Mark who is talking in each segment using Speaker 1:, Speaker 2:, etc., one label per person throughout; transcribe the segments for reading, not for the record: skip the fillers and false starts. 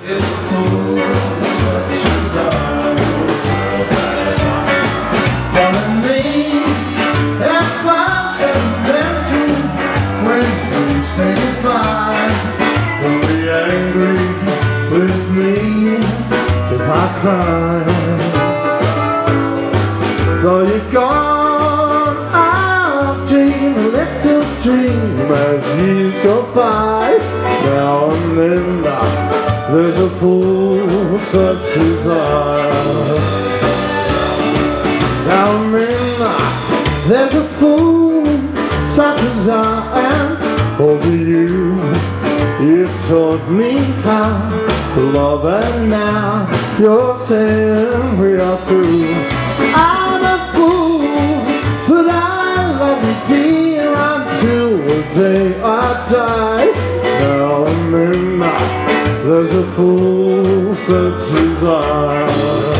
Speaker 1: It's a fool such as I. But in me, if I'm sentimental, when we say goodbye, don't be angry with me if I cry. Though you're gone, I'll dream a little dream as years go by. Now and then there's a fool such as I. Now and then there's a fool such as I am. Over you, you taught me how to love, and now you're saying we are through. I'm a fool, but I love you dear until the day I die. Now and then there's a fool such as I.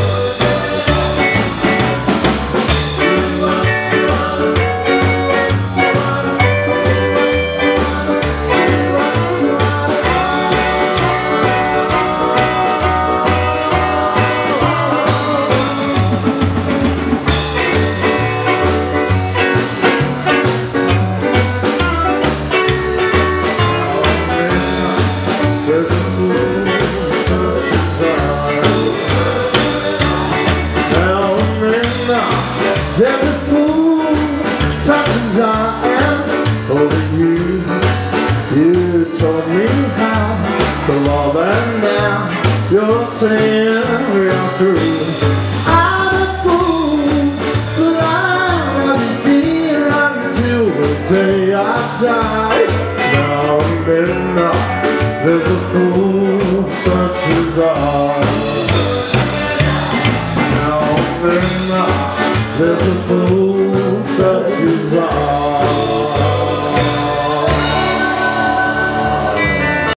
Speaker 1: There's a fool such as I am. Over you, you taught me how to love, and now you're saying we are through. I'm a fool, but I love you dear until the day I die. Now and then there's a fool such as I. Now and then there's a fool such as I.